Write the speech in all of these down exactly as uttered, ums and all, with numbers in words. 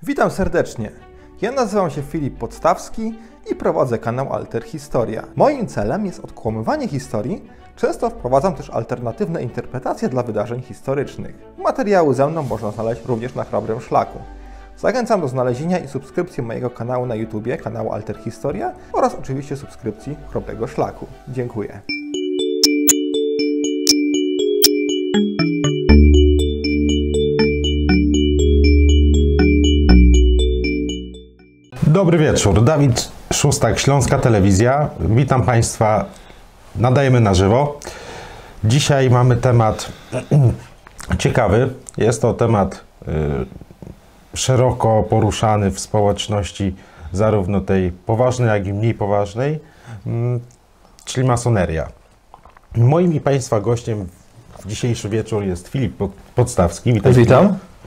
Witam serdecznie. Ja nazywam się Filip Podstawski i prowadzę kanał Alter Historia. Moim celem jest odkłamywanie historii. Często wprowadzam też alternatywne interpretacje dla wydarzeń historycznych. Materiały ze mną można znaleźć również na Chrobrym Szlaku. Zachęcam do znalezienia i subskrypcji mojego kanału na YouTubie, kanału Alter Historia oraz oczywiście subskrypcji Chrobrego Szlaku. Dziękuję. Dobry wieczór, Dawid Szustak, Śląska Telewizja. Witam Państwa, nadajemy na żywo. Dzisiaj mamy temat ciekawy. Jest to temat y, szeroko poruszany w społeczności, zarówno tej poważnej, jak i mniej poważnej, y, czyli masoneria. Moim i Państwa gościem w dzisiejszy wieczór jest Filip Podstawski. Witaj, Witam.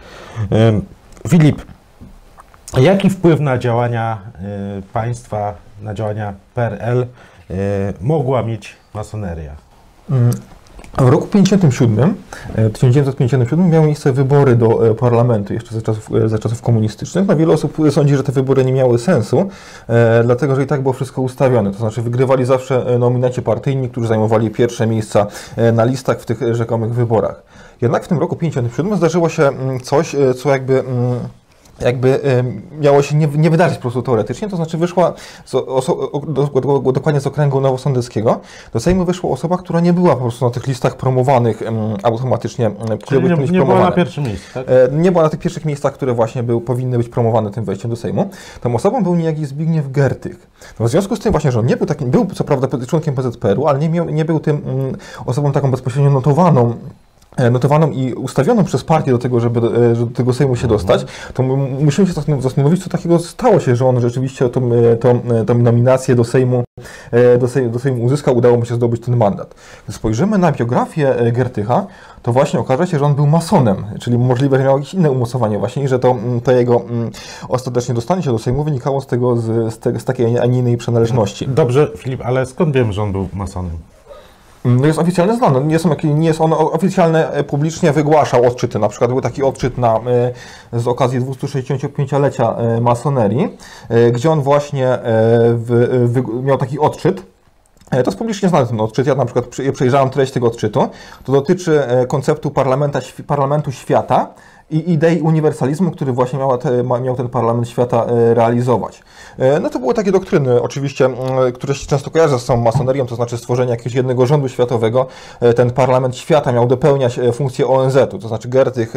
Y, Filip, jaki wpływ na działania y, państwa, na działania P R L y, mogła mieć masoneria? W roku pięćdziesiątym siódmym, tysiąc dziewięćset pięćdziesiątym siódmym miały miejsce wybory do parlamentu jeszcze za czasów, za czasów komunistycznych. No, wiele osób sądzi, że te wybory nie miały sensu, e, dlatego że i tak było wszystko ustawione. To znaczy wygrywali zawsze nominaci partyjni, którzy zajmowali pierwsze miejsca na listach w tych rzekomych wyborach. Jednak w tym roku pięćdziesiątym siódmym zdarzyło się coś, co jakby... jakby miało się nie, nie wydarzyć po prostu teoretycznie, to znaczy wyszła z oso, do, do, dokładnie z okręgu nowosądeckiego, do Sejmu wyszła osoba, która nie była po prostu na tych listach promowanych um, automatycznie. Czyli nie, nie była na pierwszym miejscu, tak? Nie była na tych pierwszych miejscach, które właśnie był, powinny być promowane tym wejściem do Sejmu. Tą osobą był niejaki Zbigniew Gertych. No w związku z tym właśnie, że on nie był takim, był co prawda członkiem P Z P R u, ale nie, miał, nie był tym um, osobą taką bezpośrednio notowaną, notowaną i ustawioną przez partię do tego, żeby do tego Sejmu się dostać, to musimy się zastanowić, co takiego stało się, że on rzeczywiście tą, tą, tą nominację do Sejmu, do Sejmu, do Sejmu uzyskał, udało mu się zdobyć ten mandat. Gdy spojrzymy na biografię Gertycha, to właśnie okaże się, że on był masonem, czyli możliwe, że miał jakieś inne umocowanie właśnie i że to, to jego ostatecznie dostanie się do Sejmu wynikało z tego, z, z, te, z takiej, a nie innej przynależności. Dobrze, Filip, ale skąd wiemy, że on był masonem? No jest oficjalnie znane, nie, są, nie jest on oficjalnie publicznie wygłaszał odczyty. Na przykład był taki odczyt na, z okazji dwustuosześćdziesięciopięciolecia masonerii, gdzie on właśnie w, w, miał taki odczyt. To jest publicznie znany ten odczyt. Ja na przykład przejrzałem treść tego odczytu. To dotyczy konceptu parlamentu świata i idei uniwersalizmu, który właśnie miał, te, miał ten parlament świata realizować. No to były takie doktryny oczywiście, które się często kojarzą z samą masonerią, to znaczy stworzenie jakiegoś jednego rządu światowego. Ten parlament świata miał dopełniać funkcję O N Z u, to znaczy Gertych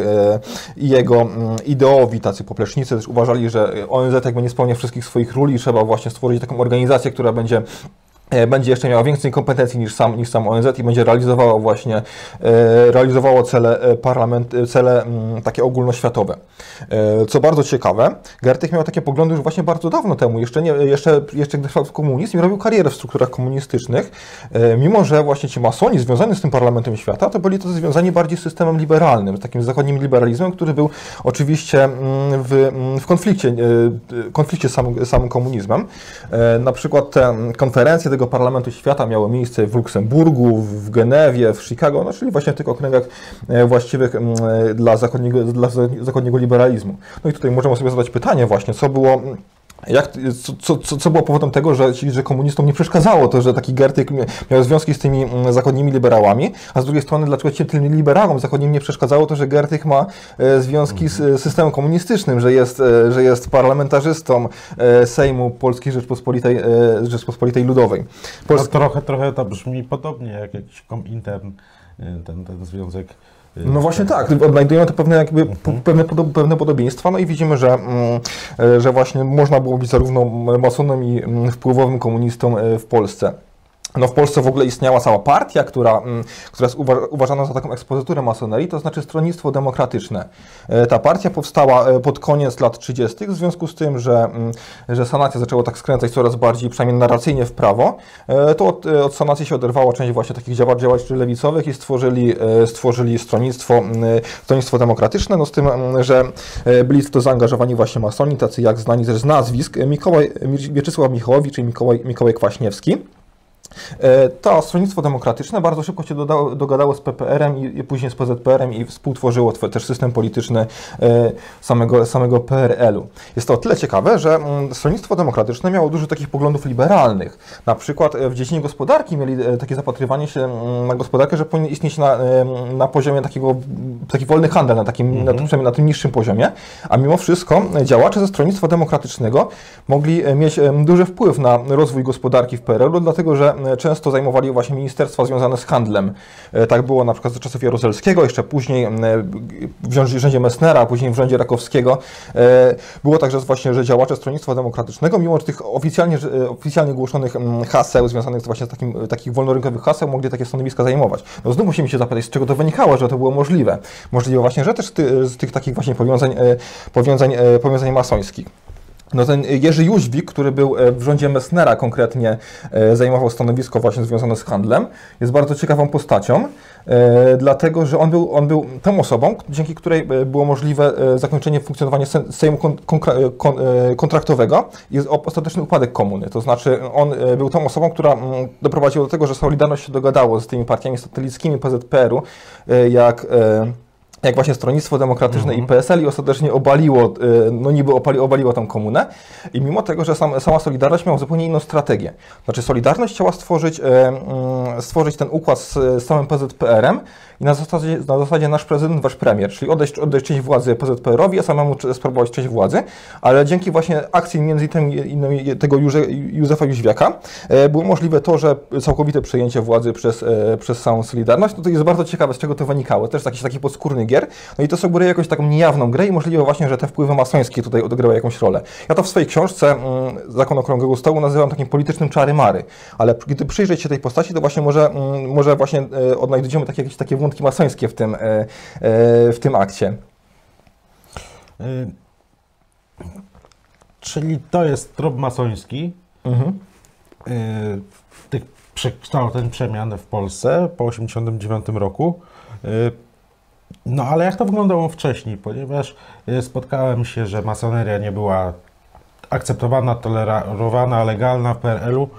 i jego ideowi, tacy poplecznicy też uważali, że O N Z jakby nie spełnia wszystkich swoich ról i trzeba właśnie stworzyć taką organizację, która będzie będzie jeszcze miała więcej kompetencji niż sam, niż sam O N Z i będzie realizowało właśnie e, realizowało cele parlament, cele m, takie ogólnoświatowe. E, co bardzo ciekawe, Gertych miał takie poglądy już właśnie bardzo dawno temu, jeszcze, nie, jeszcze, jeszcze gdy trwał komunizm i robił karierę w strukturach komunistycznych, e, mimo że właśnie ci masoni związani z tym parlamentem świata, to byli to związani bardziej z systemem liberalnym, z takim zachodnim liberalizmem, który był oczywiście w, w konflikcie, e, konflikcie z samym, samym komunizmem. E, na przykład te konferencje tego Parlamentu Świata miało miejsce w Luksemburgu, w Genewie, w Chicago, no, czyli właśnie w tych okręgach właściwych dla zachodniego, dla zachodniego liberalizmu. No i tutaj możemy sobie zadać pytanie właśnie, co było, jak, co, co, co było powodem tego, że, że komunistom nie przeszkadzało to, że taki Gertych miał związki z tymi zachodnimi liberałami, a z drugiej strony dlaczego tym liberałom zachodnim nie przeszkadzało to, że Gertych ma związki z systemem komunistycznym, że jest, że jest parlamentarzystą Sejmu Polskiej Rzeczpospolitej, Rzeczpospolitej Ludowej. Pols... No, trochę, trochę to brzmi podobnie jak jakiś komintern, ten, ten związek. No właśnie tak, odnajdujemy te pewne, jakby, mhm. pewne, pewne podobieństwa, no i widzimy, że, że właśnie można było być zarówno masonem i wpływowym komunistą w Polsce. No w Polsce w ogóle istniała cała partia, która, która jest uważana za taką ekspozyturę masonerii, to znaczy Stronnictwo Demokratyczne. Ta partia powstała pod koniec lat trzydziestych w związku z tym, że, że sanacja zaczęła tak skręcać coraz bardziej, przynajmniej narracyjnie w prawo, to od, od sanacji się oderwała część właśnie takich działaczy lewicowych i stworzyli, stworzyli stronnictwo, stronnictwo Demokratyczne, no z tym, że byli w to zaangażowani właśnie masoni, tacy jak znani też z nazwisk, Mikołaj, Mieczysław Michałowicz i Mikołaj, Mikołaj Kwaśniewski. To Stronnictwo Demokratyczne bardzo szybko się dodało, dogadało z P P R-em i, i później z P Z P R-em i współtworzyło też system polityczny samego, samego P R L-u. Jest to o tyle ciekawe, że Stronnictwo Demokratyczne miało dużo takich poglądów liberalnych. Na przykład w dziedzinie gospodarki mieli takie zapatrywanie się na gospodarkę, że powinien istnieć na, na poziomie takiego, taki wolny handel, na takim, mm-hmm. na, przynajmniej na tym niższym poziomie, a mimo wszystko działacze ze Stronnictwa Demokratycznego mogli mieć duży wpływ na rozwój gospodarki w P R L-u, dlatego że często zajmowali właśnie ministerstwa związane z handlem. Tak było na przykład za czasów Jaruzelskiego, jeszcze później w rządzie Messnera, a później w rządzie Rakowskiego. Było także właśnie, że działacze Stronnictwa Demokratycznego, mimo tych oficjalnie, oficjalnie głoszonych haseł związanych z właśnie z takim, takich wolnorynkowych haseł, mogli takie stanowiska zajmować. No znów musimy się zapytać, z czego to wynikało, że to było możliwe. Możliwe właśnie, że też z tych takich właśnie powiązań, powiązań, powiązań masońskich. No ten Jerzy Jóźwik, który był w rządzie Messnera konkretnie, zajmował stanowisko właśnie związane z handlem, jest bardzo ciekawą postacią, dlatego że on był, on był tą osobą, dzięki której było możliwe zakończenie funkcjonowania Sejmu kontraktowego i ostateczny upadek komuny. To znaczy on był tą osobą, która doprowadziła do tego, że Solidarność się dogadało z tymi partiami satelickimi P Z P R-u, jak jak właśnie Stronnictwo Demokratyczne mm-hmm. i P S L i ostatecznie obaliło, no niby obali, obaliło tą komunę i mimo tego, że sam, sama Solidarność miała zupełnie inną strategię. Znaczy Solidarność chciała stworzyć, e, stworzyć ten układ z, z samym P Z P R-em i na zasadzie, na zasadzie nasz prezydent, wasz premier, czyli odejść, odejść część władzy P Z P R-owi, a samemu sprawować część władzy, ale dzięki właśnie akcji między innymi tego Józe, Józefa Jóźwiaka e, było możliwe to, że całkowite przejęcie władzy przez, e, przez samą Solidarność. No to jest bardzo ciekawe, z czego to wynikało. Też jakiś taki podskórny gier. No i to sugeruje jakąś taką niejawną grę i możliwe właśnie, że te wpływy masońskie tutaj odegrały jakąś rolę. Ja to w swojej książce mm, Zakon Okrągłego Stołu nazywam takim politycznym czary-mary, ale gdy przyjrzeć się tej postaci, to właśnie może, mm, może właśnie e, odnajdziemy takie, jakieś takie wątki masońskie w tym, e, e, w tym akcie. Y czyli to jest trop masoński mhm. y tych przekształceń, przemian w Polsce po osiemdziesiątym dziewiątym roku. Y No ale jak to wyglądało wcześniej, ponieważ spotkałem się, że masoneria nie była akceptowana, tolerowana, legalna w P R L-u.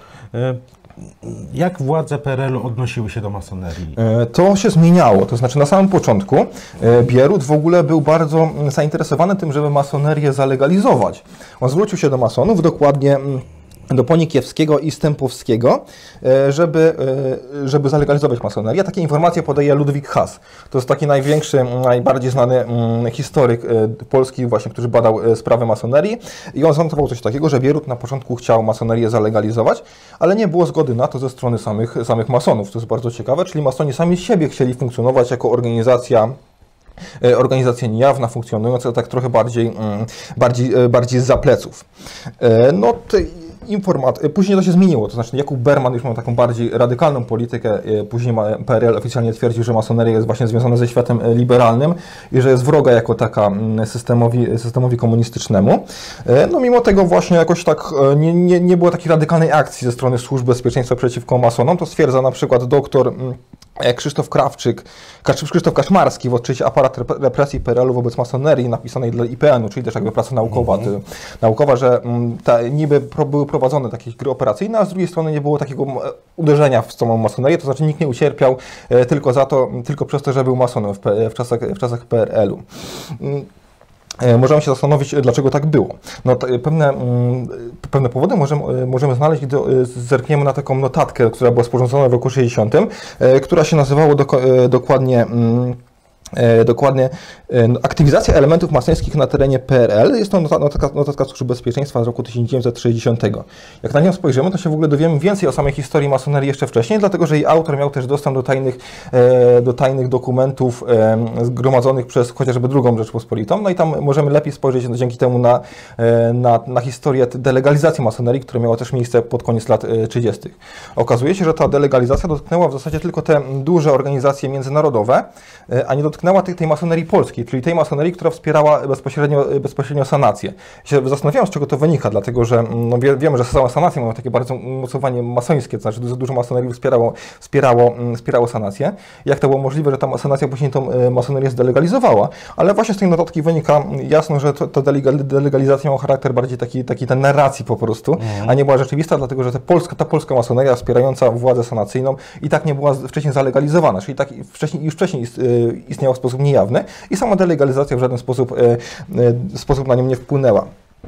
Jak władze P R L-u odnosiły się do masonerii? To się zmieniało, to znaczy na samym początku Bierut w ogóle był bardzo zainteresowany tym, żeby masonerię zalegalizować. On zwrócił się do masonów, dokładnie do Ponikiewskiego i Stępowskiego, żeby, żeby zalegalizować masonerię. Takie informacje podaje Ludwik Haas. To jest taki największy, najbardziej znany historyk polski właśnie, który badał sprawę masonerii i on zanotował coś takiego, że Bierut na początku chciał masonerię zalegalizować, ale nie było zgody na to ze strony samych, samych masonów. To jest bardzo ciekawe, czyli masoni sami z siebie chcieli funkcjonować jako organizacja organizacja niejawna, funkcjonująca tak trochę bardziej, bardziej, bardziej zza pleców. No, informat... Później to się zmieniło, to znaczy Jakub Berman już miał taką bardziej radykalną politykę, później P R L oficjalnie twierdził, że masoneria jest właśnie związana ze światem liberalnym i że jest wroga jako taka systemowi, systemowi komunistycznemu. No mimo tego właśnie jakoś tak nie, nie, nie było takiej radykalnej akcji ze strony służb bezpieczeństwa przeciwko masonom, to stwierdza na przykład doktor Krzysztof Krawczyk, Krzysztof Kaszmarski w odczycie Aparat represji P R L-u wobec masonerii napisanej dla I P N-u, czyli też jakby praca naukowa, mm-hmm. naukowa, że ta, niby pro, były prowadzone takie gry operacyjne, a z drugiej strony nie było takiego uderzenia w samą masonerię, to znaczy nikt nie ucierpiał e, tylko za to, tylko przez to, że był masonem w, w, czasach, w czasach P R L-u. Możemy się zastanowić, dlaczego tak było. No, pewne, pewne powody możemy, możemy znaleźć, gdy zerkniemy na taką notatkę, która była sporządzona w roku sześćdziesiątym, która się nazywała do, dokładnie Dokładnie aktywizacja elementów masońskich na terenie P R L. Jest to notatka, notatka Służby Bezpieczeństwa z roku tysiąc dziewięćset sześćdziesiątego. Jak na nią spojrzymy, to się w ogóle dowiemy więcej o samej historii masonerii jeszcze wcześniej, dlatego że jej autor miał też dostęp do tajnych, do tajnych dokumentów zgromadzonych przez chociażby drugą Rzeczpospolitą. No i tam możemy lepiej spojrzeć dzięki temu na, na, na historię delegalizacji masonerii, która miała też miejsce pod koniec lat trzydziestych. Okazuje się, że ta delegalizacja dotknęła w zasadzie tylko te duże organizacje międzynarodowe, a nie dotknęła dotknęła tej, tej masonerii polskiej, czyli tej masonerii, która wspierała bezpośrednio, bezpośrednio sanację. Się zastanawiałem, z czego to wynika, dlatego że no, wie, wiemy, że sama sanacja ma takie bardzo umocowanie masońskie, to znaczy dużo, dużo masonerii wspierało, wspierało, wspierało sanację. Jak to było możliwe, że ta sanacja później tą masonerię zdelegalizowała, ale właśnie z tej notatki wynika jasno, że to, to delegalizacja miała charakter bardziej taki, taki ten narracji po prostu, mm. a nie była rzeczywista, dlatego że ta polska, ta polska masoneria wspierająca władzę sanacyjną i tak nie była wcześniej zalegalizowana, czyli tak wcześniej, już wcześniej istniała w sposób niejawny i sama delegalizacja w żaden sposób, sposób na nią nie wpłynęła.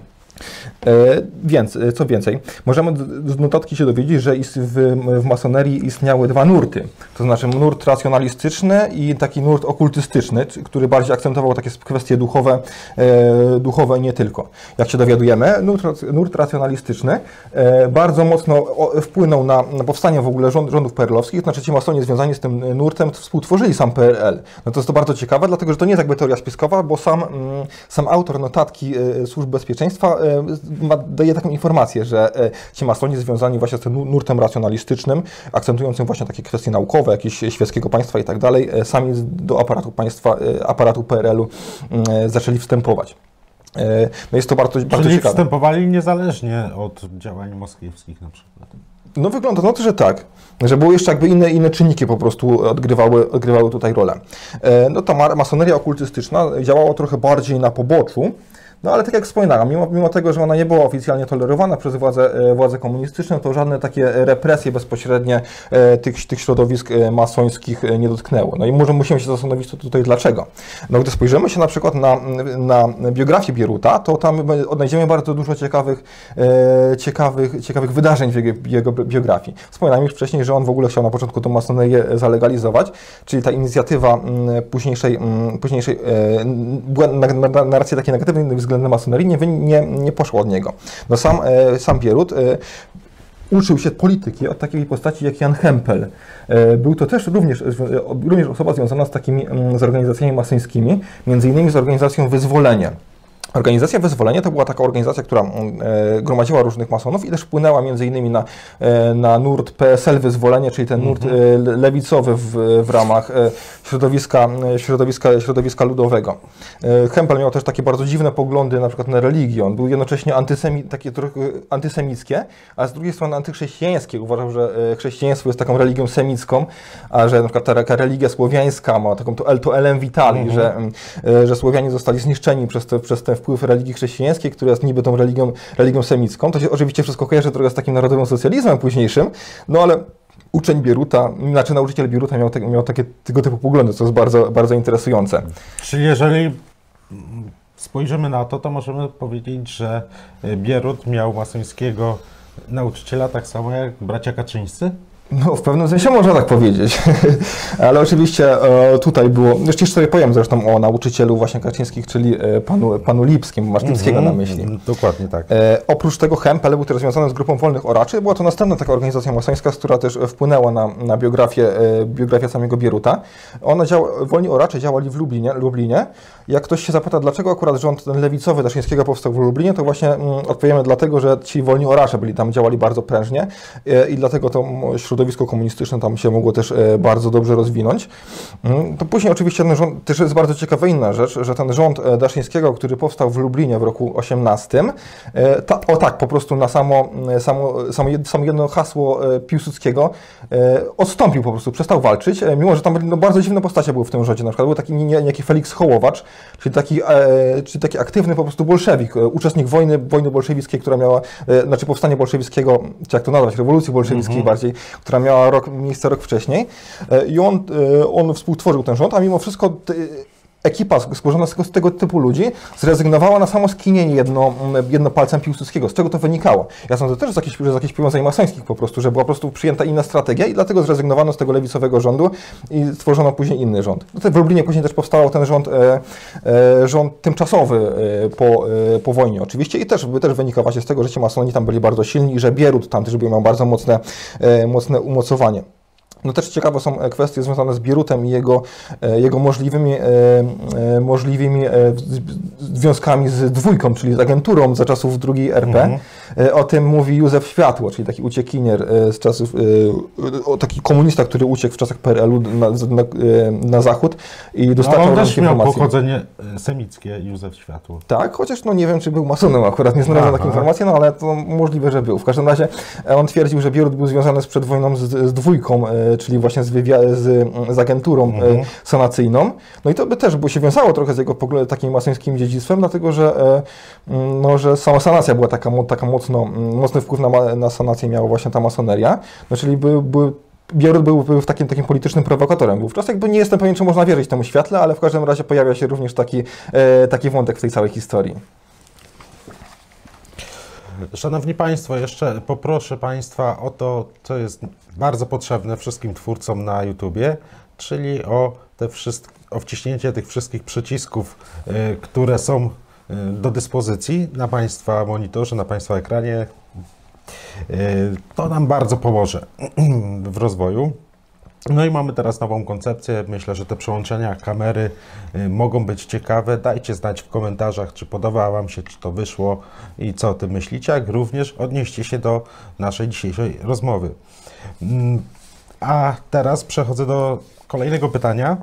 Więc, co więcej, możemy z notatki się dowiedzieć, że w, w masonerii istniały dwa nurty, to znaczy nurt racjonalistyczny i taki nurt okultystyczny, który bardziej akcentował takie kwestie duchowe, e, duchowe i nie tylko. Jak się dowiadujemy, nurt, nurt racjonalistyczny e, bardzo mocno wpłynął na, na powstanie w ogóle rząd, rządów perelowskich, to znaczy ci masoni związani z tym nurtem współtworzyli sam P R L. No to jest to bardzo ciekawe, dlatego że to nie jest jakby teoria spiskowa, bo sam, sam autor notatki e, Służb Bezpieczeństwa e, ma, daje taką informację, że e, ci masoni związani właśnie z tym nurtem racjonalistycznym, akcentującym właśnie takie kwestie naukowe, jakieś świeckiego państwa i tak dalej, e, sami do aparatu państwa, e, aparatu P R L-u e, zaczęli wstępować. E, no jest to bardzo, bardzo Czyli ciekawe. wstępowali niezależnie od działań moskiewskich na przykład. No wygląda na to, że tak, że były jeszcze jakby inne, inne czynniki po prostu odgrywały, odgrywały tutaj rolę. E, no ta masoneria okultystyczna działała trochę bardziej na poboczu. No ale tak jak wspominałem, mimo, mimo tego, że ona nie była oficjalnie tolerowana przez władze, władze komunistyczne, to żadne takie represje bezpośrednie tych, tych środowisk masońskich nie dotknęło. No i może musimy się zastanowić tutaj dlaczego. No gdy spojrzymy się na przykład na, na biografię Bieruta, to tam odnajdziemy bardzo dużo ciekawych, ciekawych, ciekawych wydarzeń w jego, jego biografii. Wspominałem już wcześniej, że on w ogóle chciał na początku tę masonerię zalegalizować, czyli ta inicjatywa późniejszej, późniejszej narracji takiej negatywnej względem masonerii nie, nie, nie poszło od niego. No sam, e, sam Bierut e, uczył się polityki od takiej postaci jak Jan Hempel. E, był to też również, również osoba związana z takimi z organizacjami masońskimi, między innymi z organizacją Wyzwolenie. Organizacja Wyzwolenie to była taka organizacja, która e, gromadziła różnych masonów i też wpłynęła między innymi na, e, na nurt P S L Wyzwolenie, czyli ten nurt e, lewicowy w, w ramach e, środowiska, środowiska, środowiska ludowego. E, Hempel miał też takie bardzo dziwne poglądy na przykład na religię. On był jednocześnie antysemi, takie trochę antysemickie, a z drugiej strony antychrześcijańskie. Uważał, że chrześcijaństwo jest taką religią semicką, a że na przykład ta taka religia słowiańska ma taką to, to elem vitali, mhm. że, e, że Słowianie zostali zniszczeni przez te, przez te wpływ religii chrześcijańskiej, która jest niby tą religią, religią semicką. To się oczywiście wszystko kojarzy trochę z takim narodowym socjalizmem późniejszym, no ale uczeń Bieruta, znaczy nauczyciel Bieruta miał, te, miał takie tego typu poglądy, co jest bardzo, bardzo interesujące. Czyli jeżeli spojrzymy na to, to możemy powiedzieć, że Bierut miał masońskiego nauczyciela tak samo jak bracia Kaczyńscy? No, w pewnym sensie można tak powiedzieć, ale oczywiście e, tutaj było, jeszcze sobie powiem zresztą o nauczycielu właśnie Kaczyńskich, czyli e, panu, panu Lipskim, masz Lipskiego mm -hmm, na myśli. Dokładnie tak. E, oprócz tego Hempel był też związany z grupą Wolnych Oraczy, była to następna taka organizacja masońska, która też wpłynęła na, na biografię, e, biografię samego Bieruta. Ona działa, Wolni Oracze działali w Lublinie, Lublinie. Jak ktoś się zapyta, dlaczego akurat rząd ten lewicowy Daszyńskiego powstał w Lublinie, to właśnie mm, odpowiemy dlatego, że ci Wolni Oracze byli tam, działali bardzo prężnie e, i dlatego to środowisko komunistyczne tam się mogło też e, bardzo dobrze rozwinąć. Mm, to później oczywiście ten rząd, też jest bardzo ciekawa inna rzecz, że ten rząd Daszyńskiego, który powstał w Lublinie w roku osiemnastym, e, ta, o tak, po prostu na samo, samo, samo, samo jedno hasło e, Piłsudskiego e, odstąpił po prostu, przestał walczyć, e, mimo że tam no, bardzo dziwne postacie były w tym rządzie. Na przykład był taki niejaki Feliks Hołowacz, czyli taki, e, czyli taki aktywny po prostu bolszewik, e, uczestnik wojny, wojny bolszewickiej, która miała, e, znaczy powstania bolszewickiego, czy jak to nazwać, rewolucji bolszewickiej mm-hmm. bardziej, która miała rok, miejsce rok wcześniej. E, I on, e, on współtworzył ten rząd, a mimo wszystko te, ekipa skłożona z tego, z tego typu ludzi zrezygnowała na samo skinienie jedno, jedno palcem Piłsudskiego. Z czego to wynikało? Ja sądzę też z jakichś, z jakichś powiązań masońskich po prostu, że była po prostu przyjęta inna strategia i dlatego zrezygnowano z tego lewicowego rządu i stworzono później inny rząd. Tutaj w Lublinie później też powstał ten rząd, e, e, rząd tymczasowy e, po, e, po wojnie oczywiście i też, też wynika właśnie z tego, że ci masoni tam byli bardzo silni i że Bierut tam też miał bardzo mocne, e, mocne umocowanie. No też ciekawe są kwestie związane z Bierutem i jego, jego możliwymi, możliwymi związkami z dwójką, czyli z agenturą za czasów drugiej R P. Mhm. O tym mówi Józef Światło, czyli taki uciekinier z czasów, taki komunista, który uciekł w czasach P R L u na, na, na zachód i dostarczał no, on też miał informacji. pochodzenie semickie, Józef Światło. Tak, chociaż no nie wiem, czy był masonem akurat, nie znalazłem takiej informacji, no ale to możliwe, że był. W każdym razie on twierdził, że Bierut był związany z przedwojną z, z dwójką, czyli właśnie z, z, z agenturą mhm. sanacyjną. No i to by też by się wiązało trochę z jego takim masońskim dziedzictwem, dlatego że, no, że sama sanacja była taka, taka mocno, mocny wpływ na, na sanację miała właśnie ta masoneria. No, czyli by, by Bierut był, był takim, takim politycznym prowokatorem wówczas. Jakby nie jestem pewien, czy można wierzyć temu świetle, ale w każdym razie pojawia się również taki, taki wątek w tej całej historii. Szanowni Państwo, jeszcze poproszę Państwa o to, co jest bardzo potrzebne wszystkim twórcom na YouTubie, czyli o, te wszystkie, o wciśnięcie tych wszystkich przycisków, y, które są y, do dyspozycji na Państwa monitorze, na Państwa ekranie. Y, to nam bardzo pomoże w rozwoju. No i mamy teraz nową koncepcję. Myślę, że te przełączenia kamery y, mogą być ciekawe. Dajcie znać w komentarzach, czy podoba Wam się, czy to wyszło i co o tym myślicie, jak również odnieście się do naszej dzisiejszej rozmowy. Y, a teraz przechodzę do kolejnego pytania.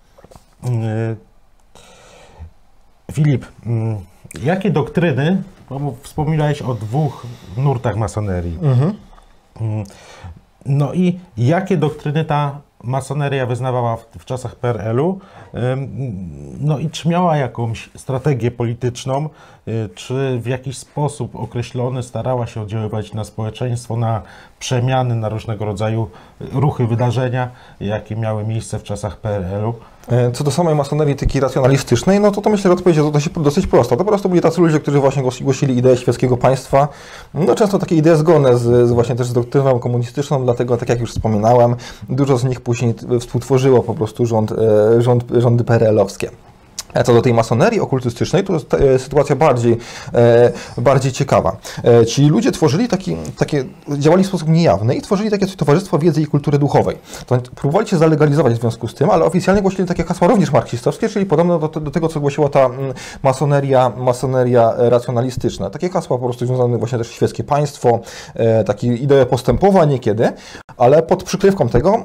Y, Filip, y, jakie doktryny, bo wspominałeś o dwóch nurtach masonerii, mhm. y, no i jakie doktryny ta masoneria wyznawała w, w czasach P R L u? No i czy miała jakąś strategię polityczną, czy w jakiś sposób określony starała się oddziaływać na społeczeństwo, na przemiany, na różnego rodzaju ruchy, wydarzenia, jakie miały miejsce w czasach P R L u? Co do samej masonerii takiej racjonalistycznej, no to, to myślę, że odpowiedź jest dosyć, dosyć prosta. To po prostu byli tacy ludzie, którzy właśnie głosili ideę świeckiego państwa. No często takie idee zgodne z, z właśnie też z doktryną komunistyczną, dlatego tak jak już wspominałem, dużo z nich później współtworzyło po prostu rząd, rząd, rządy P R L-owskie. Co do tej masonerii okultystycznej, to jest sytuacja bardziej, bardziej ciekawa. Ci ludzie tworzyli taki, takie, działali w sposób niejawny i tworzyli takie Towarzystwo Wiedzy i Kultury Duchowej. To próbowali się zalegalizować w związku z tym, ale oficjalnie głosili takie hasła również marksistowskie, czyli podobne do, do tego, co głosiła ta masoneria, masoneria racjonalistyczna. Takie hasła po prostu związane właśnie też świeckie państwo, takie idee postępowa niekiedy, ale pod przykrywką tego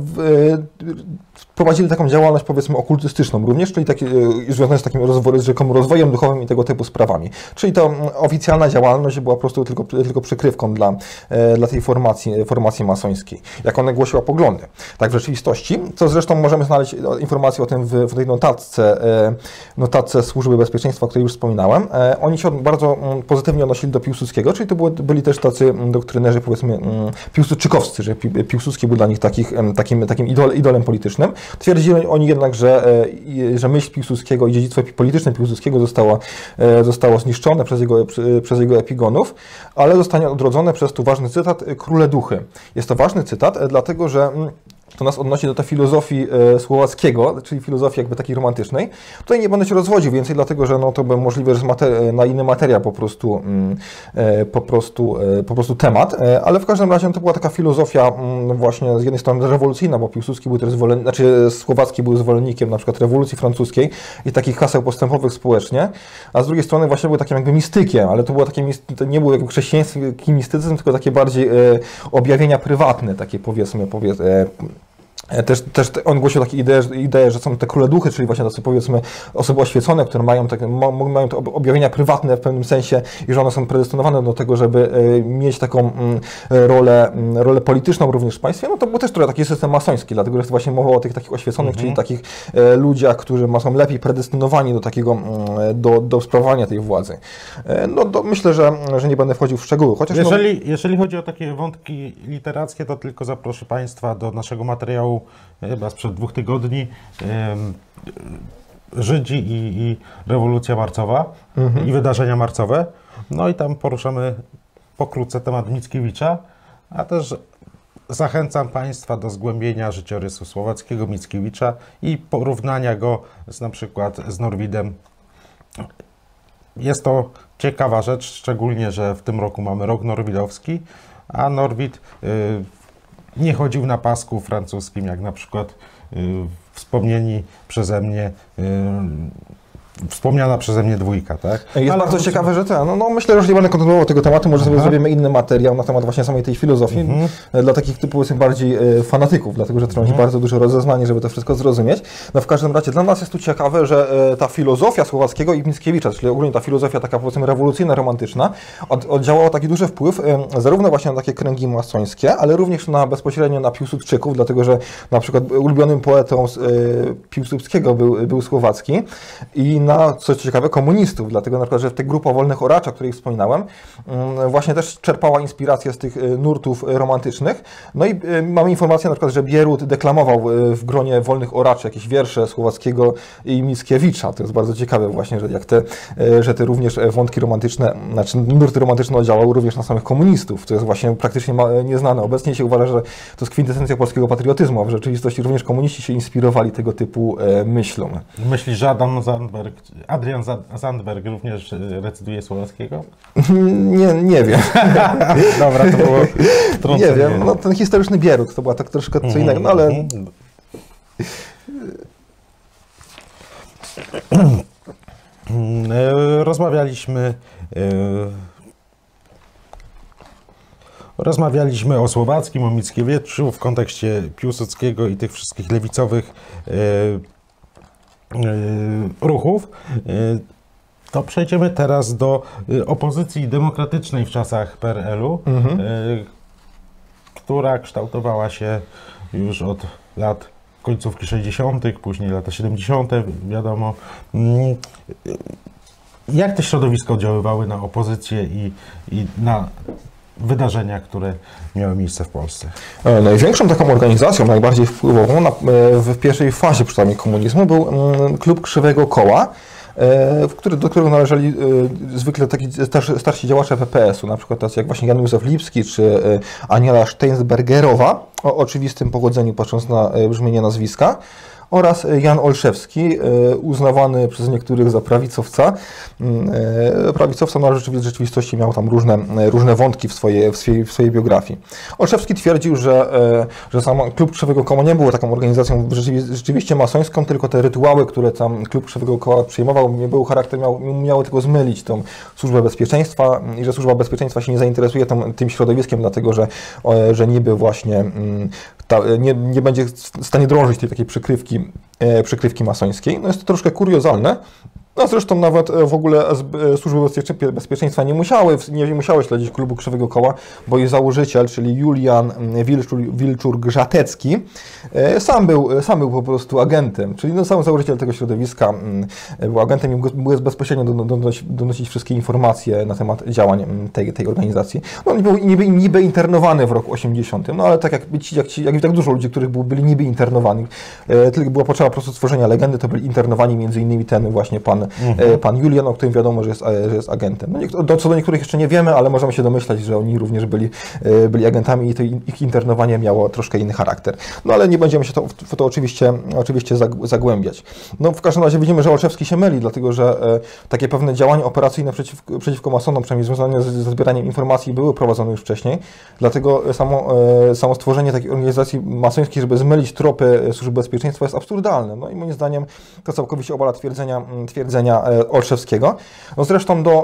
prowadzili taką działalność, powiedzmy, okultystyczną również, czyli takie, związane z takim rozwojem, z rzekomym rozwojem duchowym i tego typu sprawami. Czyli to oficjalna działalność była po prostu tylko, tylko przykrywką dla, dla tej formacji, formacji masońskiej, jak ona głosiła poglądy. Tak w rzeczywistości, co zresztą możemy znaleźć informacje o tym w, w tej notatce, notatce Służby Bezpieczeństwa, o której już wspominałem. Oni się bardzo pozytywnie odnosili do Piłsudskiego, czyli to były, byli też tacy doktrynerzy, powiedzmy, piłsudczykowscy, że Piłsudski był dla nich takich, takim, takim idol, idolem politycznym. Twierdzili oni jednak, że, że myśl Piłsudskiego i dziedzictwo polityczne Piłsudskiego zostało, zostało zniszczone przez jego, przez jego epigonów, ale zostanie odrodzone przez tu ważny cytat Króle Duchy. Jest to ważny cytat, dlatego że to nas odnosi do tej filozofii e, Słowackiego, czyli filozofii jakby takiej romantycznej. Tutaj nie będę się rozwodził więcej, dlatego że no, to by możliwe, że jest na inny materia po prostu, e, po, prostu, e, po prostu temat, e, ale w każdym razie no, to była taka filozofia m, właśnie z jednej strony rewolucyjna, bo Piłsudski był też zwolen... znaczy Słowacki był zwolennikiem na przykład rewolucji francuskiej i takich haseł postępowych społecznie, a z drugiej strony właśnie był takim jakby mistykiem, ale to było takie, to nie był jakby chrześcijański mistycyzm, tylko takie bardziej e, objawienia prywatne, takie powiedzmy, powiedzmy e, Też, też on głosił takie idee, idee, że są te króle duchy, czyli właśnie tacy, powiedzmy, osoby oświecone, które mają, tak, mają te objawienia prywatne w pewnym sensie i że one są predestynowane do tego, żeby mieć taką rolę, rolę polityczną również w państwie. No to był też trochę taki system masoński, dlatego że jest właśnie mowa o tych takich oświeconych, mhm. czyli takich ludziach, którzy są lepiej predestynowani do takiego, do, do sprawowania tej władzy. No to myślę, że, że nie będę wchodził w szczegóły. Chociaż jeżeli, no... jeżeli chodzi o takie wątki literackie, to tylko zaproszę Państwa do naszego materiału chyba sprzed dwóch tygodni, Żydzi i, i rewolucja marcowa mhm. i wydarzenia marcowe. No i tam poruszamy pokrótce temat Mickiewicza, a też zachęcam Państwa do zgłębienia życiorysu słowackiego Mickiewicza i porównania go z na przykład z Norwidem. Jest to ciekawa rzecz, szczególnie, że w tym roku mamy rok norwidowski, a Norwid y, nie chodził na pasku francuskim, jak na przykład y, wspomnieni przeze mnie y, Wspomniana przeze mnie dwójka, tak? Jest Ale bardzo to... ciekawe, że ten, no, no myślę, że nie będę kontynuował tego tematu, może sobie zrobimy inny materiał na temat właśnie samej tej filozofii, mhm. dla takich typu powiedzmy bardziej e, fanatyków, dlatego że trzeba mieć mhm. bardzo duże rozeznanie, żeby to wszystko zrozumieć. No w każdym razie dla nas jest tu ciekawe, że e, ta filozofia Słowackiego i Mickiewicza, czyli ogólnie ta filozofia taka powiedzmy rewolucyjna, romantyczna, od, oddziałała taki duży wpływ e, zarówno właśnie na takie kręgi masońskie, ale również na bezpośrednio na Piłsudczyków, dlatego że na przykład ulubionym poetą e, Piłsudskiego był, był Słowacki i na, co ciekawe, komunistów, dlatego na przykład, że ta grupa Wolnych Oraczy, o której wspominałem, właśnie też czerpała inspirację z tych nurtów romantycznych. No i mamy informację na przykład, że Bierut deklamował w gronie Wolnych Oraczy jakieś wiersze Słowackiego i Mickiewicza. To jest bardzo ciekawe właśnie, że jak te, że te również wątki romantyczne, znaczy nurty romantyczne oddziałały również na samych komunistów. To jest właśnie praktycznie nieznane. Obecnie się uważa, że to jest kwintesencja polskiego patriotyzmu, a w rzeczywistości również komuniści się inspirowali tego typu myślą. Myślisz, że Adam Zandberg, Adrian Zandberg również recyduje Słowackiego? Nie, nie wiem. Dobra, to było wtrącenie. Nie wiem, no ten historyczny Bierut to była tak troszkę co innego, no ale... Rozmawialiśmy Rozmawialiśmy o Słowackim, o Mickiewiczu w kontekście Piłsudskiego i tych wszystkich lewicowych ruchów. To przejdziemy teraz do opozycji demokratycznej w czasach P R L-u, mhm. która kształtowała się już od lat końcówki sześćdziesiątych, później lata siedemdziesiąte, wiadomo. Jak te środowiska oddziaływały na opozycję i, i na wydarzenia, które miały miejsce w Polsce? Największą taką organizacją, najbardziej wpływową na, w pierwszej fazie przynajmniej komunizmu był Klub Krzywego Koła, w który, do którego należeli zwykle taki starsi, starsi działacze P P S-u, na przykład tacy jak właśnie Jan Józef Lipski czy Aniela Steinsbergerowa, o oczywistym pochodzeniu patrząc na brzmienie nazwiska, oraz Jan Olszewski, uznawany przez niektórych za prawicowca. Prawicowca, no ale w rzeczywistości miał tam różne, różne wątki w swojej, w, swojej, w swojej biografii. Olszewski twierdził, że, że sam Klub Krzywego Koła nie był taką organizacją rzeczywiście masońską, tylko te rytuały, które tam Klub Krzywego Koła przyjmował, nie był charakter, miał, miały tylko zmylić tą Służbę Bezpieczeństwa i że Służba Bezpieczeństwa się nie zainteresuje tą, tym środowiskiem, dlatego że, że niby właśnie ta, nie, nie będzie w stanie drążyć tej takiej przykrywki przykrywki masońskiej. No jest to troszkę kuriozalne. No zresztą nawet w ogóle służby bezpieczeństwa nie musiały, nie musiały śledzić Klubu Krzywego Koła, bo jej założyciel, czyli Julian Wilczur-Grzatecki, sam był, sam był po prostu agentem, czyli no sam założyciel tego środowiska był agentem i mógł bezpośrednio donosić, donosić wszystkie informacje na temat działań tej, tej organizacji. No on był niby, niby internowany w roku osiemdziesiątym, no ale tak jak, jak, jak i tak dużo ludzi, których był, byli niby internowani, tylko była potrzeba po prostu stworzenia legendy, to byli internowani między innymi ten właśnie pan Mhm. pan Julian, o którym wiadomo, że jest, że jest agentem. No, co do niektórych jeszcze nie wiemy, ale możemy się domyślać, że oni również byli, byli agentami i to ich internowanie miało troszkę inny charakter. No ale nie będziemy się to, w to oczywiście, oczywiście zagłębiać. No w każdym razie widzimy, że Olszewski się myli, dlatego że takie pewne działania operacyjne przeciw, przeciwko masonom, przynajmniej związane z, ze zbieraniem informacji, były prowadzone już wcześniej. Dlatego samo, samo stworzenie takiej organizacji masońskiej, żeby zmylić tropy Służby Bezpieczeństwa, jest absurdalne. No i moim zdaniem to całkowicie obala twierdzenia, twierdzenia Olszewskiego. No zresztą do,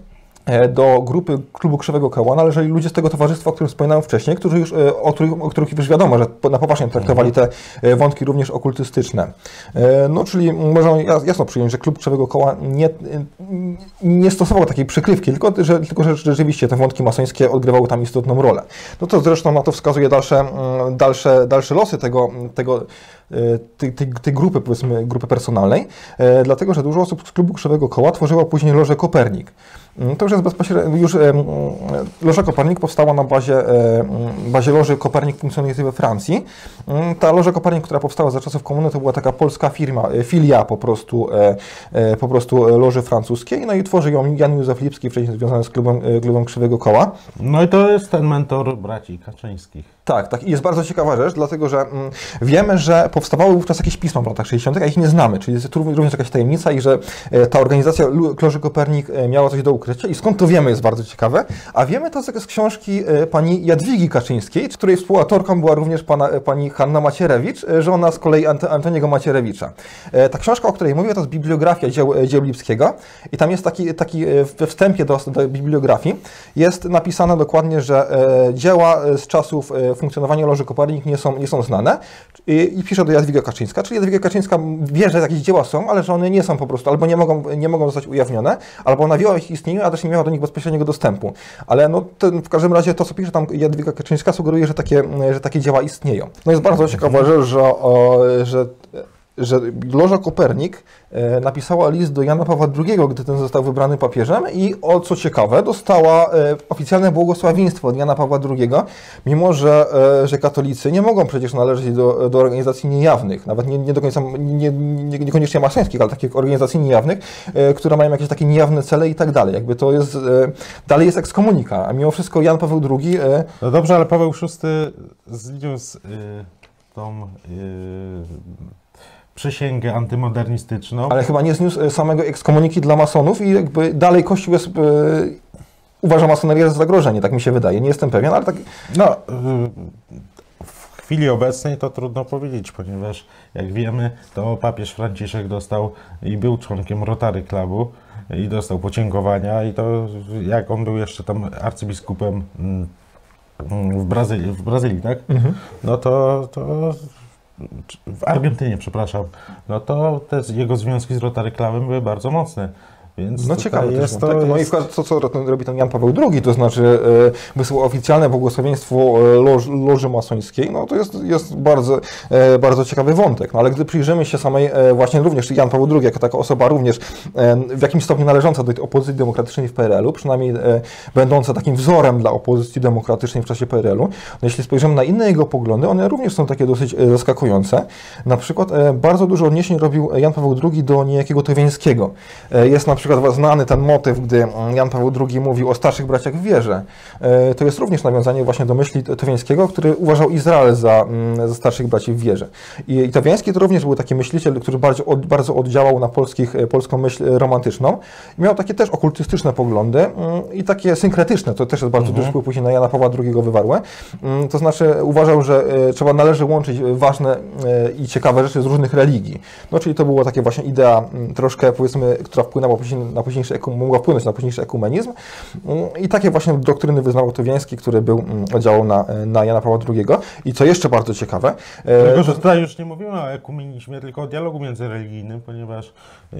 do grupy Klubu Krzywego Koła należeli ludzie z tego towarzystwa, o którym wspominałem wcześniej, którzy już, o, których, o których już wiadomo, że na poważnie traktowali te wątki również okultystyczne. No czyli możemy jasno przyjąć, że Klub Krzywego Koła nie, nie stosował takiej przykrywki, tylko że, tylko że rzeczywiście te wątki masońskie odgrywały tam istotną rolę. No to zresztą na to wskazuje dalsze, dalsze, dalsze losy tego, tego tej, tej, tej grupy, powiedzmy, grupy personalnej, e, dlatego, że dużo osób z Klubu Krzywego Koła tworzyło później Lożę Kopernik. To już jest bezpośrednio, już e, Loża Kopernik powstała na bazie, e, bazie Loży Kopernik funkcjonującej we Francji. Ta Loża Kopernik, która powstała za czasów komuny, to była taka polska firma, filia po prostu, e, e, po prostu Loży Francuskiej, no i tworzy ją Jan Józef Lipski, wcześniej związany z Klubem, klubem Krzywego Koła. No i to jest ten mentor braci Kaczyńskich. Tak, tak. I jest bardzo ciekawa rzecz, dlatego że mm, wiemy, że powstawały wówczas jakieś pisma w latach sześćdziesiątych, a ich nie znamy, czyli jest również jakaś tajemnica i że ta organizacja Loży Kopernik miała coś do ukrycia i skąd to wiemy jest bardzo ciekawe, a wiemy to z książki pani Jadwigi Kaczyńskiej, której współautorką była również pana, pani Hanna Macierewicz, żona z kolei Ant Antoniego Macierewicza. Ta książka, o której mówię, to jest bibliografia dzieł, dzieł Lipskiego i tam jest taki, taki we wstępie do, do bibliografii jest napisane dokładnie, że dzieła z czasów funkcjonowania Loży Kopernik nie są, nie są znane i, i pisze do Jadwiga Kaczyńska, czyli Jadwiga Kaczyńska wie, że jakieś dzieła są, ale że one nie są po prostu, albo nie mogą, nie mogą zostać ujawnione, albo ona wie o ich istnieniu, a też nie miała do nich bezpośredniego dostępu. Ale no, ten, w każdym razie to, co pisze tam Jadwiga Kaczyńska, sugeruje, że takie, że takie dzieła istnieją. No jest bardzo ciekawa rzecz, że, o, że że Loża Kopernik napisała list do Jana Pawła drugiego, gdy ten został wybrany papieżem i o co ciekawe, dostała oficjalne błogosławieństwo od Jana Pawła drugiego, mimo że, że katolicy nie mogą przecież należeć do, do organizacji niejawnych, nawet nie, nie do końca, nie, nie, niekoniecznie masońskich, ale takich organizacji niejawnych, które mają jakieś takie niejawne cele i tak dalej. Jakby to jest, dalej jest ekskomunika, a mimo wszystko Jan Paweł drugi... No dobrze, ale Paweł szósty zniósł yy, tą... Yy... przysięgę antymodernistyczną. Ale chyba nie zniósł samego ekskomuniki dla masonów i jakby dalej Kościół jest, yy, uważa masonerię za zagrożenie, tak mi się wydaje. Nie jestem pewien, ale tak... No, yy, w chwili obecnej to trudno powiedzieć, ponieważ jak wiemy, to papież Franciszek dostał i był członkiem Rotary Clubu i dostał podziękowania i to jak on był jeszcze tam arcybiskupem w Brazylii, w Brazylii tak? Mhm. No to... to w Argentynie, przepraszam, no to te jego związki z Rotary Clubem były bardzo mocne. Więc no ciekawe jest to, to. Tak, no jest... i to, co robi ten Jan Paweł drugi, to znaczy e, wysłał oficjalne błogosławieństwo loż, Loży Masońskiej, no to jest, jest bardzo, e, bardzo ciekawy wątek. No ale gdy przyjrzymy się samej, e, właśnie również Jan Paweł drugi, jako taka osoba również e, w jakimś stopniu należąca do opozycji demokratycznej w P R L u, przynajmniej e, będąca takim wzorem dla opozycji demokratycznej w czasie P R L u, no jeśli spojrzymy na inne jego poglądy, one również są takie dosyć e, zaskakujące. Na przykład e, bardzo dużo odniesień robił Jan Paweł drugi do niejakiego Towiańskiego. E, jest na przykład znany ten motyw, gdy Jan Paweł drugi mówił o starszych braciach w wierze. To jest również nawiązanie właśnie do myśli Towiańskiego, który uważał Izrael za, za starszych braci w wierze. I, i Towiański to również był taki myśliciel, który bardzo, od, bardzo oddziałał na polskich, polską myśl romantyczną. I miał takie też okultystyczne poglądy i takie synkretyczne, to też jest bardzo mhm. duży wpływ później na Jana Pawła drugiego wywarłe. To znaczy uważał, że trzeba należy łączyć ważne i ciekawe rzeczy z różnych religii. No czyli to była takie właśnie idea troszkę, powiedzmy, która wpłynęła później na późniejszy, mogła wpłynąć na późniejszy ekumenizm i takie właśnie doktryny wyznawał Towiański, który był, oddziałał na, na Jana Pawła drugiego. I co jeszcze bardzo ciekawe... Tylko, że tutaj już nie mówimy o ekumenizmie, tylko o dialogu międzyreligijnym, ponieważ yy,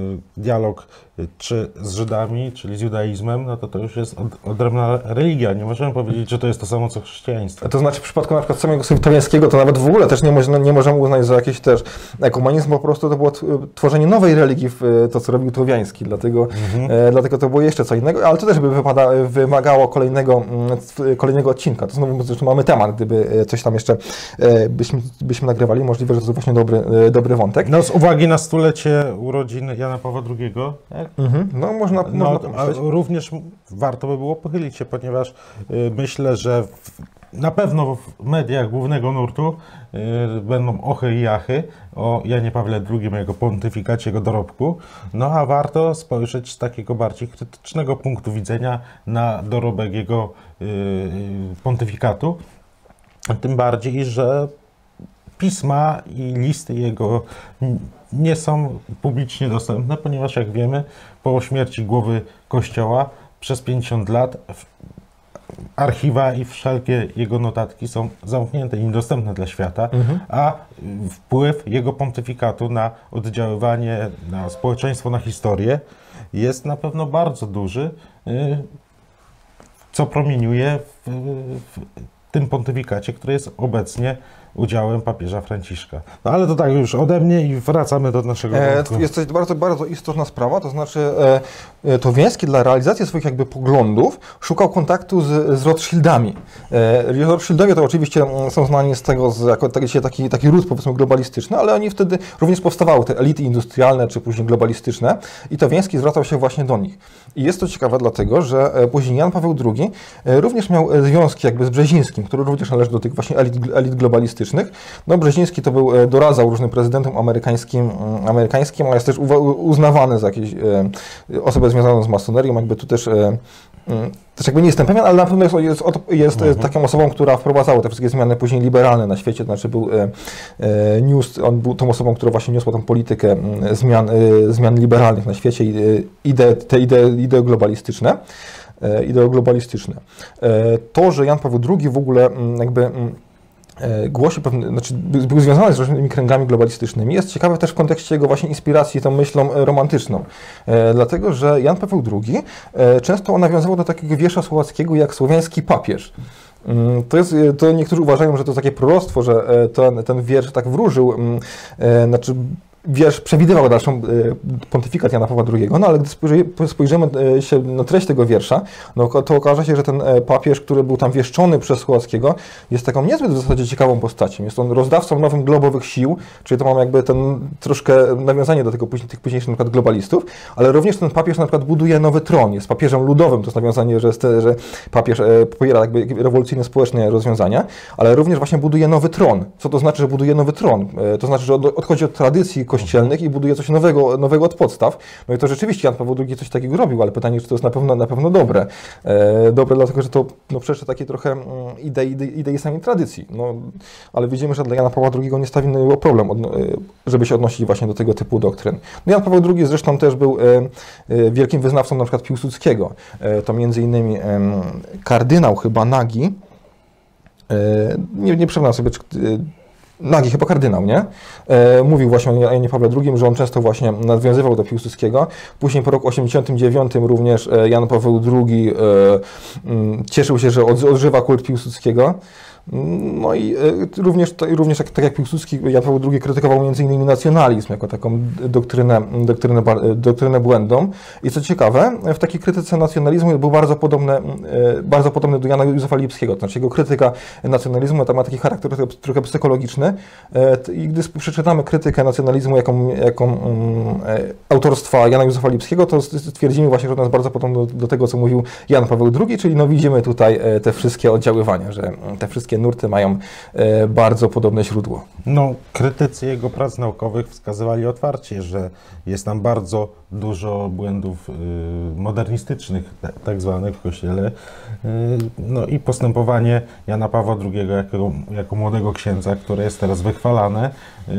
dialog czy z Żydami, czyli z judaizmem, no to to już jest od, odrębna religia. Nie możemy powiedzieć, że to jest to samo, co chrześcijaństwo. To znaczy w przypadku na przykład samego Towiańskiego to nawet w ogóle też nie, mo nie możemy uznać za jakiś też ekumenizm, po prostu to było tworzenie nowej religii w to, co robił Towiański, dlatego, mhm. e, dlatego to było jeszcze co innego, ale to też by wypada, wymagało kolejnego, kolejnego odcinka. To znowu zresztą mamy temat, gdyby coś tam jeszcze e, byśmy, byśmy nagrywali, możliwe, że to jest właśnie dobry, e, dobry wątek. No z uwagi na stulecie urodzin Jana Pawła drugiego, tak? Mhm. No można, no, można a również warto by było pochylić się, ponieważ y, myślę, że w, na pewno w mediach głównego nurtu y, będą ochy i jachy o Janie Pawle drugiego, jego pontyfikacie, jego dorobku, no a warto spojrzeć z takiego bardziej krytycznego punktu widzenia na dorobek jego y, y, pontyfikatu, tym bardziej, że pisma i listy jego nie są publicznie dostępne, ponieważ jak wiemy, po śmierci głowy Kościoła przez pięćdziesiąt lat archiwa i wszelkie jego notatki są zamknięte i niedostępne dla świata, mhm. a wpływ jego pontyfikatu na oddziaływanie na społeczeństwo, na historię jest na pewno bardzo duży, co promieniuje w, w tym pontyfikacie, który jest obecnie udziałem papieża Franciszka. No ale to tak już ode mnie i wracamy do naszego wątku. E, jest to bardzo, bardzo istotna sprawa, to znaczy e, Towiański dla realizacji swoich jakby poglądów szukał kontaktu z, z Rothschildami. E, Rothschildowie to oczywiście są znani z tego, z, jako taki, taki ród powiedzmy globalistyczny, ale oni wtedy również powstawały, te elity industrialne czy później globalistyczne i Towiański zwracał się właśnie do nich. I jest to ciekawe dlatego, że później Jan Paweł drugi również miał związki jakby z Brzezińskim, który również należy do tych właśnie elit, elit globalistycznych. politycznych. No Brzeziński to był, doradzał różnym prezydentom amerykańskim, amerykańskim, ale jest też uznawany za jakąś osobę związaną z masonerią, jakby tu też też jakby nie jestem pewien, ale na pewno jest, jest, jest mhm. taką osobą, która wprowadzała te wszystkie zmiany później liberalne na świecie, to znaczy był e, e, niósł, on był tą osobą, która właśnie niosła tą politykę e, zmian, e, zmian liberalnych na świecie i e, idee, te idee, idee globalistyczne. E, idee globalistyczne. E, to, że Jan Paweł drugi w ogóle jakby głosi pewne, znaczy był związany z różnymi kręgami globalistycznymi, jest ciekawe też w kontekście jego właśnie inspiracji tą myślą romantyczną. E, dlatego, że Jan Paweł drugi e, często nawiązywał do takiego wiersza słowackiego jak słowiański papież. To, jest, to niektórzy uważają, że to jest takie proroctwo, że ten, ten wiersz tak wróżył, e, znaczy wiersz przewidywał dalszą pontyfikat Jana Pawła drugiego, no ale gdy spojrzymy się na treść tego wiersza, no to okaże się, że ten papież, który był tam wieszczony przez Słowackiego, jest taką niezbyt w zasadzie ciekawą postacią. Jest on rozdawcą nowym globowych sił, czyli to mamy jakby ten troszkę nawiązanie do tego, tych późniejszych na przykład globalistów, ale również ten papież na przykład buduje nowy tron, jest papieżem ludowym, to jest nawiązanie, że, jest, że papież popiera jakby rewolucyjne społeczne rozwiązania, ale również właśnie buduje nowy tron. Co to znaczy, że buduje nowy tron? To znaczy, że odchodzi od tradycji kościelnych i buduje coś nowego, nowego od podstaw. No i to rzeczywiście Jan Paweł drugi coś takiego robił, ale pytanie, czy to jest na pewno, na pewno dobre. E, dobre dlatego, że to no, przeczy takie trochę idei, idei, idei samej tradycji. No, ale widzimy, że dla Jana Pawła drugiego nie stawiono problem, żeby się odnosić właśnie do tego typu doktryn. No, Jan Paweł drugi zresztą też był e, e, wielkim wyznawcą na przykład Piłsudskiego. E, to między innymi e, kardynał chyba Nagi, e, nie, nie przypomnę sobie, czy Nagi, chyba kardynał, nie? E, mówił właśnie o Janie Pawle drugi, że on często właśnie nawiązywał do Piłsudskiego. Później po roku osiemdziesiątym dziewiątym również Jan Paweł drugi e, m, cieszył się, że od, odżywa kult Piłsudskiego. No i e, również, to, również tak, tak jak Piłsudski, Jan Paweł drugi krytykował między innymi nacjonalizm jako taką doktrynę, doktrynę, doktrynę błędną. I co ciekawe, w takiej krytyce nacjonalizmu był bardzo podobny, e, bardzo podobny do Jana Józefa Lipskiego. To znaczy jego krytyka nacjonalizmu to ma taki charakter trochę, trochę psychologiczny. E, I gdy przeczytamy krytykę nacjonalizmu, jaką, jaką e, autorstwa Jana Józefa Lipskiego, to stwierdzimy właśnie, że ona jest bardzo podobna do, do tego, co mówił Jan Paweł drugi, czyli no widzimy tutaj te wszystkie oddziaływania, że te wszystkie nurty mają e, bardzo podobne źródło. No, krytycy jego prac naukowych wskazywali otwarcie, że jest tam bardzo dużo błędów y, modernistycznych, tak zwanych w Kościele. Y, no i postępowanie Jana Pawła drugiego jako, jako młodego księdza, które jest teraz wychwalane, y,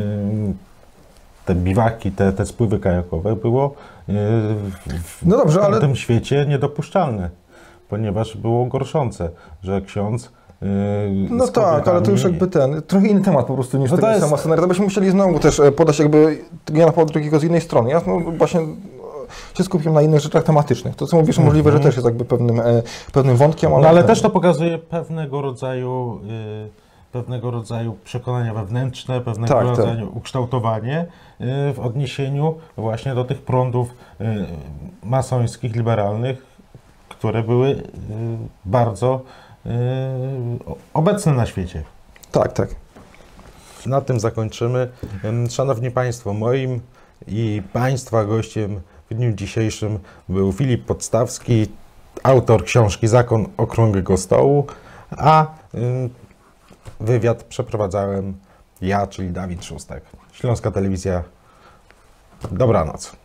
te biwaki, te, te spływy kajakowe było y, w, no dobrze, w ale... tym świecie niedopuszczalne, ponieważ było gorszące, że ksiądz No tak, ale to już jakby ten, trochę inny temat po prostu niż no tego jest... sama masoneria. To byśmy musieli znowu też podać jakby Jana Pawła drugiego z innej strony. Ja no, właśnie się skupiłem na innych rzeczach tematycznych. To co mówisz, mm-hmm. możliwe, że też jest jakby pewnym, e, pewnym wątkiem. Ale, no, ale też to pokazuje pewnego rodzaju, y, pewnego rodzaju przekonania wewnętrzne, pewnego tak, rodzaju tak. ukształtowanie y, w odniesieniu właśnie do tych prądów y, masońskich, liberalnych, które były y, bardzo Yy, obecne na świecie. Tak, tak. Na tym zakończymy. Szanowni Państwo, moim i Państwa gościem w dniu dzisiejszym był Filip Podstawski, autor książki Zakon Okrągłego Stołu, a yy, wywiad przeprowadzałem ja, czyli Dawid Szóstak. Śląska Telewizja. Dobranoc.